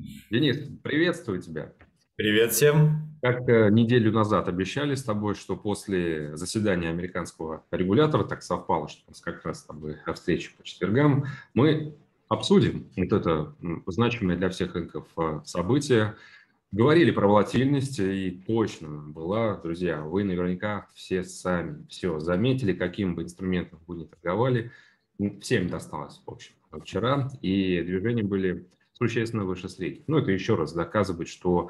Денис, приветствую тебя. Привет всем. Как неделю назад обещали с тобой, что после заседания американского регулятора, так совпало, что у нас как раз с тобой встреча по четвергам, мы обсудим вот это значимое для всех рынков событие. Говорили про волатильность, и точно была, друзья, вы наверняка все сами все заметили, каким бы инструментом вы ни торговали, всем досталось, в общем, вчера, и движения были существенно выше средних. Ну, это еще раз доказывает, что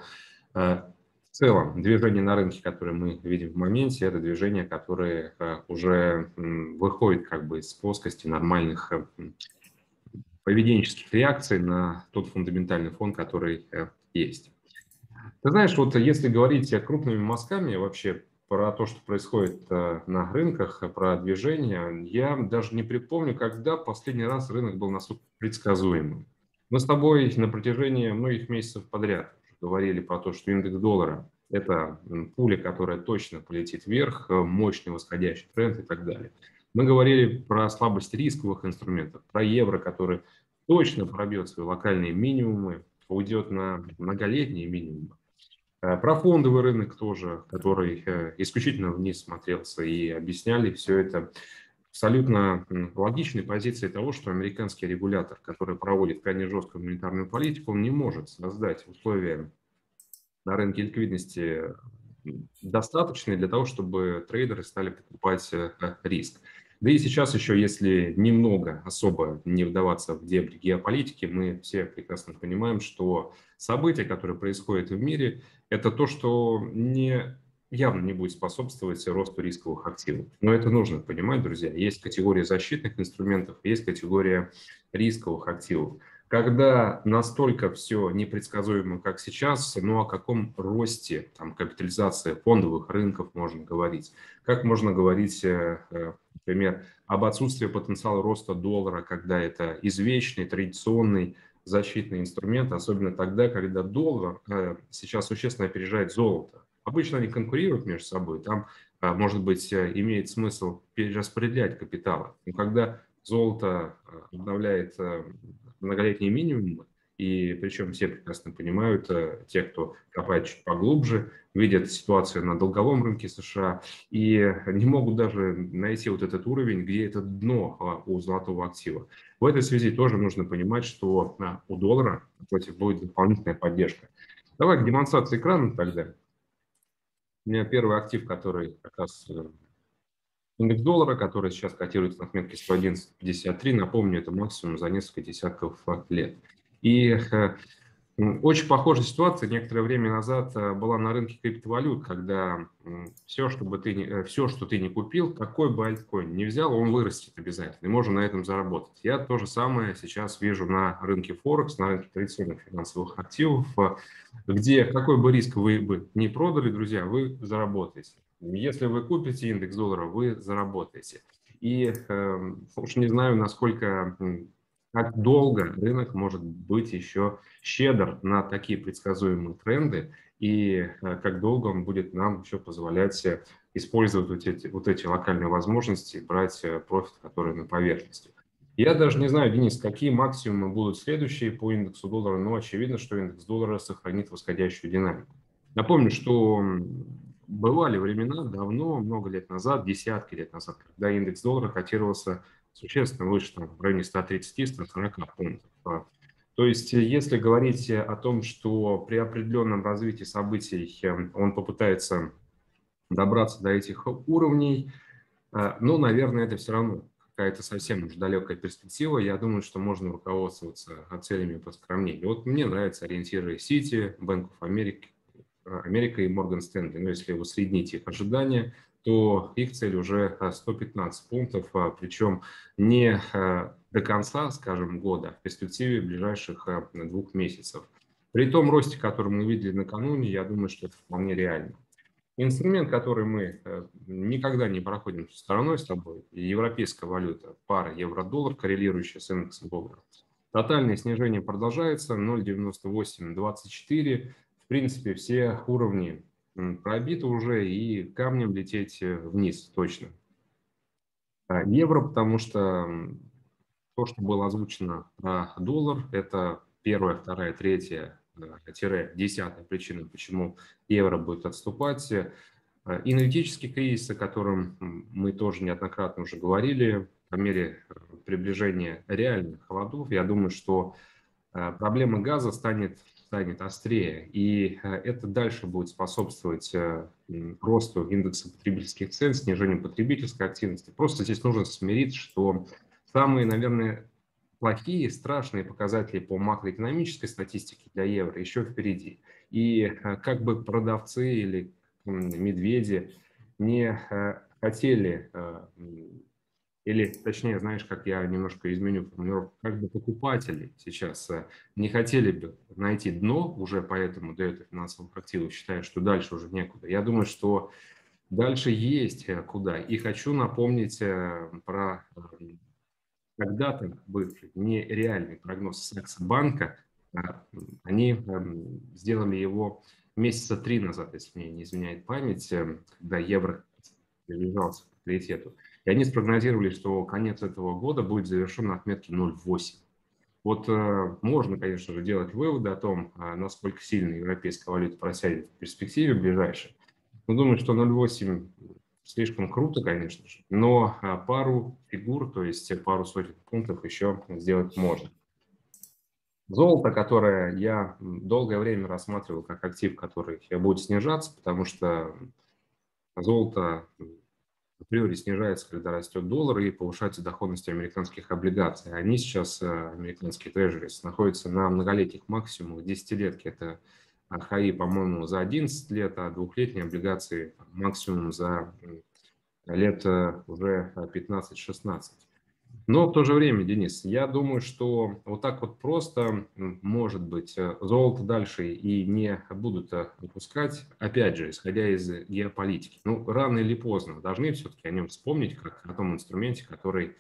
в целом движение на рынке, которое мы видим в моменте, это движение, которое уже выходит как бы из плоскости нормальных поведенческих реакций на тот фундаментальный фон, который есть. Ты знаешь, вот если говорить крупными мазками вообще про то, что происходит на рынках, про движение, я даже не припомню, когда последний раз рынок был настолько предсказуемым. Мы с тобой на протяжении многих месяцев подряд говорили про то, что индекс доллара – это пуля, которая точно полетит вверх, мощный восходящий тренд и так далее. Мы говорили про слабость рисковых инструментов, про евро, который точно пробьет свои локальные минимумы, уйдет на многолетние минимумы. Про фондовый рынок тоже, который исключительно вниз смотрелся, и объясняли все это абсолютно логичной позиции того, что американский регулятор, который проводит крайне жесткую монетарную политику, он не может создать условия на рынке ликвидности достаточные для того, чтобы трейдеры стали покупать риск. Да и сейчас еще, если немного особо не вдаваться в дебри геополитики, мы все прекрасно понимаем, что события, которые происходят в мире, это то, что явно не будет способствовать росту рисковых активов. Но это нужно понимать, друзья. Есть категория защитных инструментов, есть категория рисковых активов. Когда настолько все непредсказуемо, как сейчас, ну о каком росте там, капитализации фондовых рынков можно говорить? Как можно говорить, например, об отсутствии потенциала роста доллара, когда это извечный, традиционный защитный инструмент, особенно тогда, когда доллар сейчас существенно опережает золото. Обычно они конкурируют между собой, там, может быть, имеет смысл перераспределять капиталы. Но когда золото обновляет многолетние минимумы, и причем все прекрасно понимают, те, кто копает чуть поглубже, видят ситуацию на долговом рынке США и не могут даже найти вот этот уровень, где это дно у золотого актива. В этой связи тоже нужно понимать, что у доллара против будет дополнительная поддержка. Давай к демонстрации экрана тогда. У меня первый актив, который как раз индекс доллара, который сейчас котируется на отметке 111,53, напомню, это максимум за несколько десятков лет. И очень похожая ситуация некоторое время назад была на рынке криптовалют, когда все, что ты не купил, какой бы альткоин не взял, он вырастет обязательно, и можно на этом заработать. Я то же самое сейчас вижу на рынке Форекс, на рынке традиционных финансовых активов, где какой бы риск вы бы не продали, друзья, вы заработаете. Если вы купите индекс доллара, вы заработаете. И уж не знаю, насколько, как долго рынок может быть еще щедр на такие предсказуемые тренды, и как долго он будет нам еще позволять использовать вот эти локальные возможности, брать профит, который на поверхности. Я даже не знаю, Денис, какие максимумы будут следующие по индексу доллара, но очевидно, что индекс доллара сохранит восходящую динамику. Напомню, что бывали времена давно, много лет назад, десятки лет назад, когда индекс доллара котировался существенно выше, там, в районе 130-140 пунктов. То есть, если говорить о том, что при определенном развитии событий он попытается добраться до этих уровней, ну, наверное, это все равно какая-то совсем уж далекая перспектива. Я думаю, что можно руководствоваться целями поскромнее. Вот мне нравятся ориентиры Citi, Bank of America, Америка и Морган Стэнли. Но если усреднить их ожидания, то их цель уже 115 пунктов, причем не до конца, скажем, года, а в перспективе ближайших 2 месяцев. При том росте, который мы видели накануне, я думаю, что это вполне реально. Инструмент, который мы никогда не проходим стороной с тобой, европейская валюта, пара евро-доллар, коррелирующая с индексом доллара. Тотальное снижение продолжается, 0,9824. В принципе, все уровни пробиты уже, и камнем лететь вниз точно. Евро, потому что то, что было озвучено про доллар, это первая, вторая, третья десятая причина, почему евро будет отступать. Энергетический кризис, о котором мы тоже неоднократно уже говорили, по мере приближения реальных холодов, я думаю, что проблема газа станет острее, и это дальше будет способствовать росту индекса потребительских цен, снижению потребительской активности. Просто здесь нужно смириться, что самые, наверное, плохие, страшные показатели по макроэкономической статистике для евро еще впереди. И как бы продавцы или медведи не хотели, или точнее, знаешь, как я немножко изменю формулировку, как бы покупатели сейчас не хотели бы найти дно, уже поэтому дают финансовых активов, считают, что дальше уже некуда. Я думаю, что дальше есть куда. И хочу напомнить про когда-то бывший нереальный прогноз Саксбанка. Они сделали его месяца 3 назад, если мне не изменяет память, когда евро приближался к паритету. И они спрогнозировали, что конец этого года будет завершен на отметке 0,8. Вот можно, конечно же, делать выводы о том, насколько сильно европейская валюта просядет в перспективе ближайшей. Но думаю, что 0,8 слишком круто, конечно же, но пару фигур, то есть пару сотен пунктов еще сделать можно. Золото, которое я долгое время рассматривал как актив, который будет снижаться, потому что золото априори снижается, когда растет доллар и повышается доходность американских облигаций. Они сейчас, американские трежерис, находятся на многолетних максимумах, десятилетки. Это ХАИ, по-моему, за 11 лет, а двухлетние облигации максимум за лет уже 15-16. Но в то же время, Денис, я думаю, что вот так вот просто, может быть, золото дальше и не будут выпускать, опять же, исходя из геополитики. Ну, рано или поздно должны все-таки о нем вспомнить, как о том инструменте, который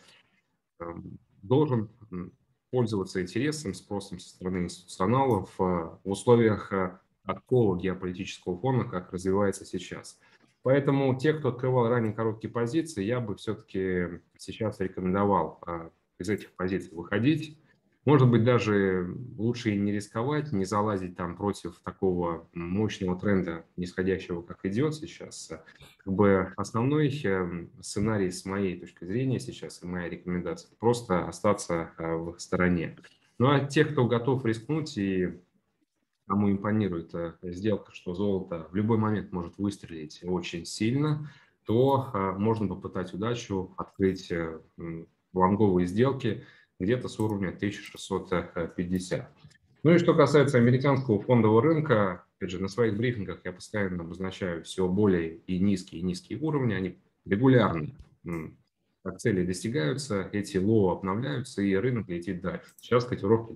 должен пользоваться интересом, спросом со стороны институционалов в условиях такого геополитического фона, как развивается сейчас. Поэтому те, кто открывал ранее короткие позиции, я бы все-таки сейчас рекомендовал из этих позиций выходить. Может быть, даже лучше и не рисковать, не залазить там против такого мощного тренда, нисходящего, как идет сейчас. Как бы основной сценарий с моей точки зрения сейчас и моя рекомендация – просто остаться в стороне. Ну а те, кто готов рискнуть и кому импонирует сделка, что золото в любой момент может выстрелить очень сильно, то можно попытать удачу, открыть лонговые сделки где-то с уровня 1650. Ну и что касается американского фондового рынка, опять же, на своих брифингах я постоянно обозначаю все более и низкие уровни, они регулярно как цели достигаются, эти лоу обновляются, и рынок летит дальше. Сейчас котировки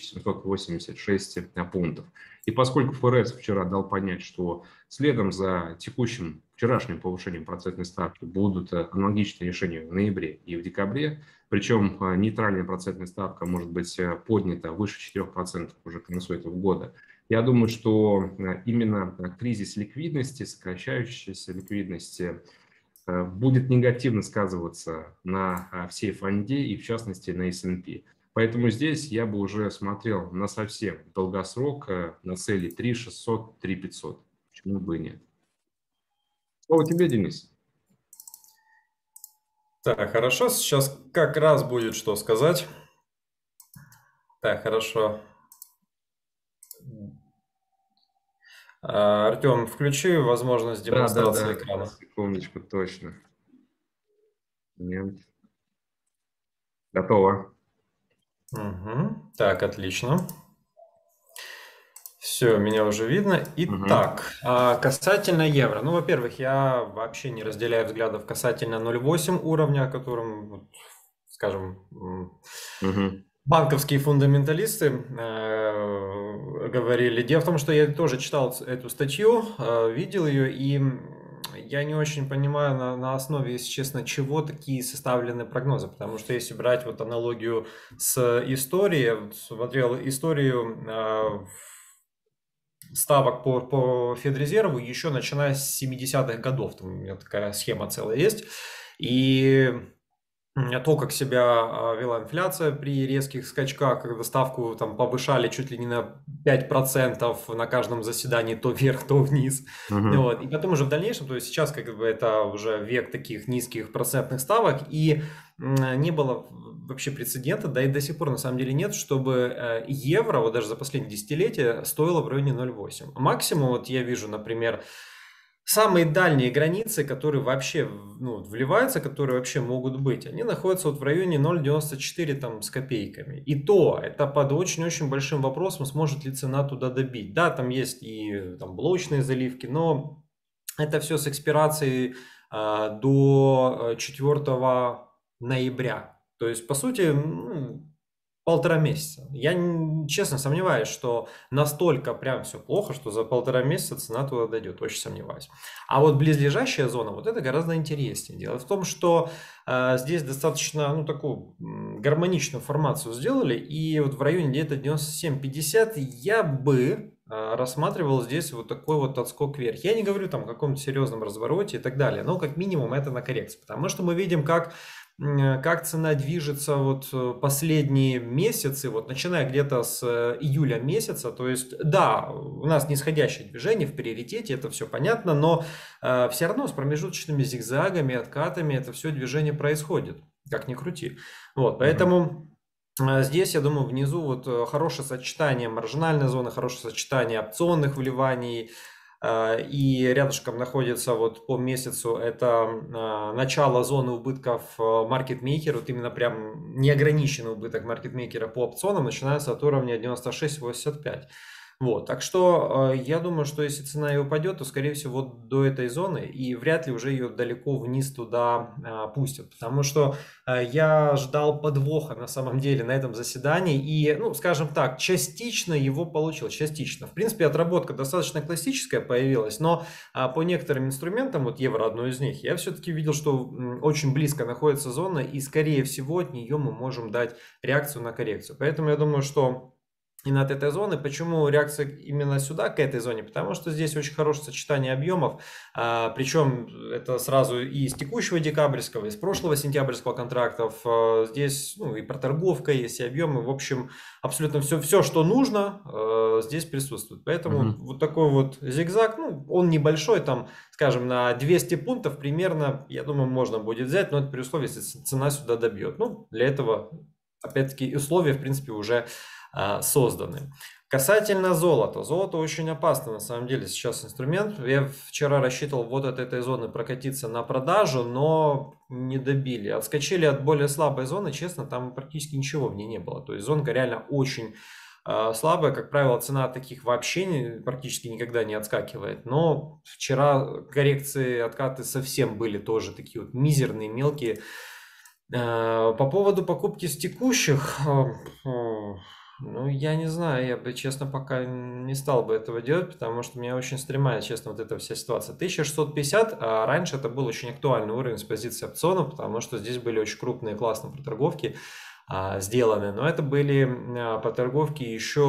3786 пунктов. И поскольку ФРС вчера дал понять, что следом за текущим вчерашним повышением процентной ставки будут аналогичные решения в ноябре и в декабре, причем нейтральная процентная ставка может быть поднята выше 4% уже к концу этого года, я думаю, что именно кризис ликвидности, сокращающейся ликвидности, будет негативно сказываться на всей фонде и, в частности, на S&P. Поэтому здесь я бы уже смотрел на совсем долгосрок, на цели 3600, 3500. Почему бы и нет? Слово тебе, Денис. Так, хорошо, сейчас как раз будет что сказать. Так, хорошо. Артем, включи возможность демонстрации экрана. Секундочку, точно. Нет. Готово. Угу. Так, отлично. Все, меня уже видно. Итак, касательно евро. Ну, во-первых, я вообще не разделяю взглядов касательно 0,8 уровня, о котором, скажем, банковские фундаменталисты говорили. Дело в том, что я тоже читал эту статью, видел ее, и я не очень понимаю на основе, если честно, чего такие составлены прогнозы. Потому что если брать вот аналогию с историей, я смотрел историю ставок по Федрезерву еще начиная с 70-х годов. Там у меня такая схема целая есть. И То, как себя вела инфляция при резких скачках, когда ставку там повышали чуть ли не на 5% на каждом заседании, то вверх, то вниз. Мгм. Вот. И потом уже в дальнейшем, то есть сейчас как бы это уже век таких низких процентных ставок, и не было вообще прецедента, да и до сих пор на самом деле нет, чтобы евро, вот даже за последние десятилетия, стоило в районе 0,8. Максимум, вот я вижу, например, самые дальние границы, которые вообще ну, вливаются, которые вообще могут быть, они находятся вот в районе 0,94 там с копейками. И то, это под очень-очень большим вопросом, сможет ли цена туда добить. Да, там есть и там блочные заливки, но это все с экспирацией до 4 ноября. То есть, по сути, ну, 1,5 месяца. Я честно сомневаюсь, что настолько прям все плохо, что за 1,5 месяца цена туда дойдет. Очень сомневаюсь. А вот близлежащая зона, вот это гораздо интереснее. Дело в том, что здесь достаточно, ну, такую гармоничную формацию сделали. И вот в районе где-то 97-50 я бы рассматривал здесь вот такой вот отскок вверх. Я не говорю там о каком-то серьезном развороте и так далее, но как минимум это на коррекции. Потому что мы видим, как цена движется вот последние месяцы, вот начиная где-то с июля месяца, то есть, да, у нас нисходящее движение в приоритете, это все понятно, но все равно с промежуточными зигзагами, откатами это все движение происходит, как ни крути. Вот, Мгм. поэтому здесь, я думаю, внизу вот хорошее сочетание маржинальной зоны, хорошее сочетание опционных вливаний, и рядышком находится вот по месяцу это начало зоны убытков маркетмейкера, вот именно прям неограниченный убыток маркетмейкера по опционам начинается от уровня 96,85. Вот, так что я думаю, что если цена и упадет, то скорее всего вот до этой зоны и вряд ли уже ее далеко вниз туда пустят, потому что я ждал подвоха на самом деле на этом заседании и, ну, скажем так, частично его получил, частично. В принципе, отработка достаточно классическая появилась, но по некоторым инструментам, вот евро одно из них, я все-таки видел, что очень близко находится зона и, скорее всего, от нее мы можем дать реакцию на коррекцию. Поэтому я думаю, что именно от этой зоны. Почему реакция именно сюда, к этой зоне? Потому что здесь очень хорошее сочетание объемов, причем это сразу и из текущего декабрьского, и из прошлого сентябрьского контрактов. Здесь ну, и проторговка, есть и объемы. В общем, абсолютно все, что нужно, здесь присутствует. Поэтому Мгм. вот такой вот зигзаг, ну, он небольшой, там, скажем, на 200 пунктов примерно, я думаю, можно будет взять, но это при условии, если цена сюда добьет. Ну, для этого, опять-таки, условия, в принципе, уже созданы. Касательно золота. Золото очень опасно на самом деле сейчас инструмент. Я вчера рассчитывал вот от этой зоны прокатиться на продажу, но не добили. Отскочили от более слабой зоны, честно, там практически ничего в ней не было. То есть зонка реально очень слабая. Как правило, цена таких вообще практически никогда не отскакивает. Но вчера коррекции, откаты совсем были тоже такие вот мизерные, мелкие. По поводу покупки с текущих, ну, я не знаю, я бы, честно, пока не стал бы этого делать, потому что меня очень стремает, честно, вот эта вся ситуация. 1650, а раньше это был очень актуальный уровень с позиции опционов, потому что здесь были очень крупные, классные проторговки сделаны, но это были проторговки еще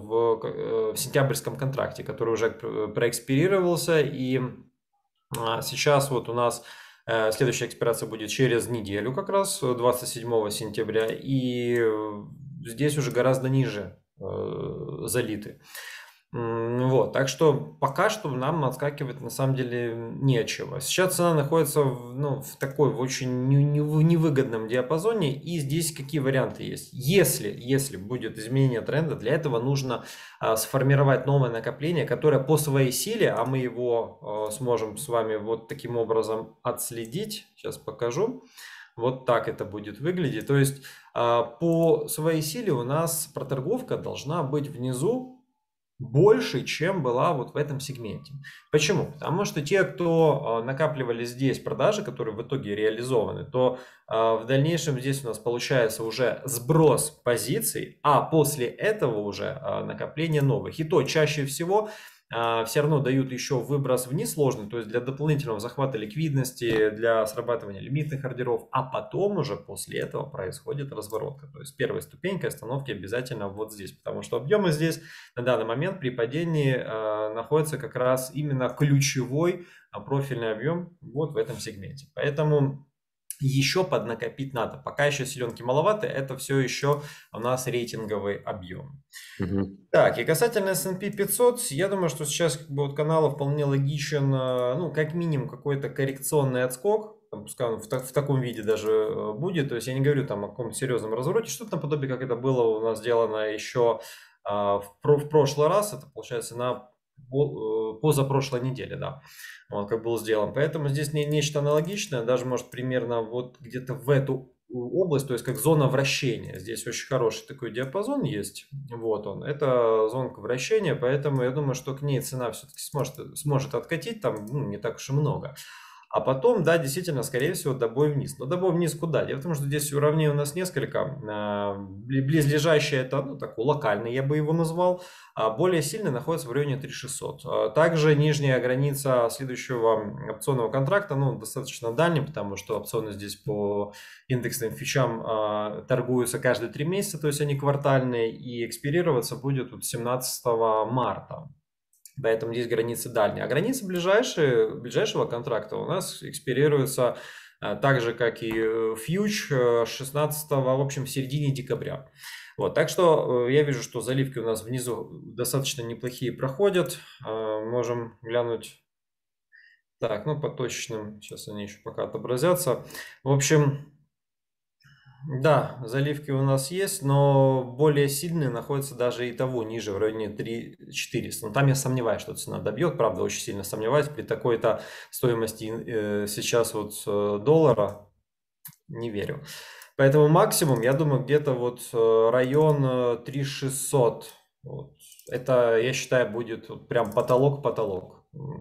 в сентябрьском контракте, который уже проэкспирировался, и сейчас вот у нас следующая экспирация будет через неделю как раз, 27 сентября, и здесь уже гораздо ниже залиты. Вот, так что пока что нам отскакивать на самом деле нечего. Сейчас цена находится ну, в такой в очень невыгодном диапазоне, и здесь какие варианты есть. Если будет изменение тренда, для этого нужно сформировать новое накопление, которое по своей силе, а мы его сможем с вами вот таким образом отследить. Сейчас покажу. Вот так это будет выглядеть. То есть по своей силе у нас проторговка должна быть внизу больше, чем была вот в этом сегменте. Почему? Потому что те, кто накапливали здесь продажи, которые в итоге реализованы, то в дальнейшем здесь у нас получается уже сброс позиций, а после этого уже накопление новых. И то чаще всего все равно дают еще выброс вниз сложный, то есть для дополнительного захвата ликвидности, для срабатывания лимитных ордеров, а потом уже после этого происходит разворотка. То есть первая ступенька остановки обязательно вот здесь, потому что объемы здесь на данный момент при падении находится как раз именно ключевой профильный объем вот в этом сегменте. Поэтому еще поднакопить надо. Пока еще селенки маловато, это все еще у нас рейтинговый объем. Мгм. Так, и касательно S&P 500, я думаю, что сейчас как бы вот канала вполне логичен, ну, как минимум какой-то коррекционный отскок, там, пускай он в таком виде даже будет, то есть я не говорю там о каком-то серьезном развороте, что-то наподобие, как это было у нас сделано еще в прошлый раз, это получается на позапрошлой неделе, да, вот, как был сделан. Поэтому здесь нечто аналогичное, даже может примерно вот где-то в эту область, то есть как зона вращения. Здесь очень хороший такой диапазон есть. Вот он. Это зонка вращения, поэтому я думаю, что к ней цена все-таки сможет откатить, там ну, не так уж и много. А потом, да, действительно, скорее всего, добой вниз. Но добой вниз куда? Дело в том, что здесь уровней у нас несколько. Близлежащее это, ну, такой локальный, я бы его назвал. А более сильный находится в районе 3600. Также нижняя граница следующего опционного контракта, ну, достаточно дальняя, потому что опционы здесь по индексным фичам торгуются каждые 3 месяца, то есть они квартальные, и экспирироваться будет 17 марта. Поэтому здесь границы дальние. А границы ближайшего контракта у нас экспирируются так же, как и фьюч 16, в общем, в середине декабря. Вот, так что я вижу, что заливки у нас внизу достаточно неплохие проходят. Можем глянуть. Так, ну по точечным, сейчас они еще пока отобразятся. В общем, да, заливки у нас есть, но более сильные находятся даже и того ниже, в районе 3400. Но там я сомневаюсь, что цена добьет, правда, очень сильно сомневаюсь. При такой-то стоимости сейчас вот доллара не верю. Поэтому максимум, я думаю, где-то вот район 3600. Вот. Это, я считаю, будет вот прям потолок-потолок.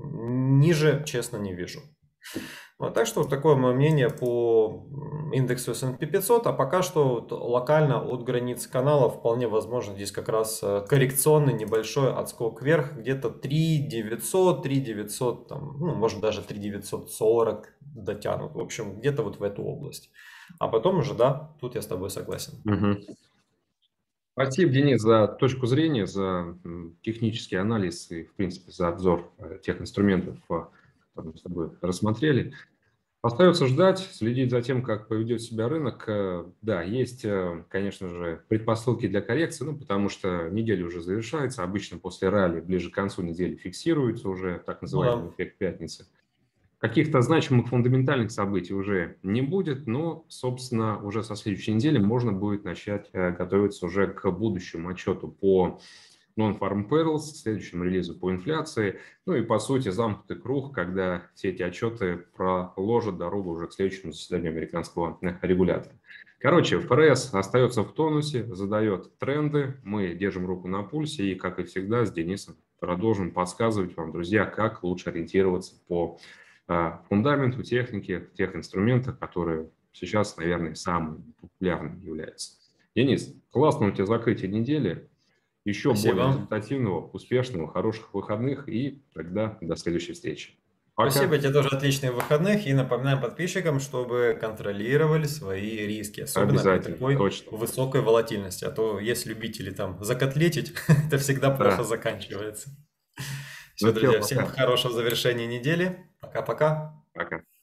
Ниже, честно, не вижу. Вот, так что вот такое мое мнение по индексу S&P 500, а пока что вот локально от границы канала вполне возможно здесь как раз коррекционный небольшой отскок вверх, где-то 3900, 3900, там, ну, может даже 3940 дотянут, в общем, где-то вот в эту область. А потом уже, да, тут я с тобой согласен. Мгм. Спасибо, Денис, за точку зрения, за технический анализ и, в принципе, за обзор тех инструментов, которые мы с тобой рассмотрели. Остается ждать, следить за тем, как поведет себя рынок. Да, есть, конечно же, предпосылки для коррекции, ну, потому что неделя уже завершается. Обычно после ралли ближе к концу недели фиксируется уже так Ну называемый да. эффект пятницы. Каких-то значимых фундаментальных событий уже не будет, но, собственно, уже со следующей недели можно будет начать готовиться уже к будущему отчету по Non-Farm Payrolls, следующему релизу по инфляции. Ну и, по сути, замкнутый круг, когда все эти отчеты проложат дорогу уже к следующему заседанию американского регулятора. Короче, ФРС остается в тонусе, задает тренды, мы держим руку на пульсе и, как и всегда, с Денисом продолжим подсказывать вам, друзья, как лучше ориентироваться по фундаменту, технике, тех инструментах, которые сейчас, наверное, самыми популярными являются. Денис, классно у тебя закрытие недели. Еще более Спасибо. результативного, успешного, хороших выходных и тогда до следующей встречи. Пока. Спасибо тебе тоже отличных выходных и напоминаем подписчикам, чтобы контролировали свои риски, особенно при Обязательно, такой точно. высокой волатильности. А то есть любители там закотлетить, это всегда плохо Да. заканчивается. Ну Все, все, друзья, всем пока. хорошего завершения недели. Пока-пока. Пока.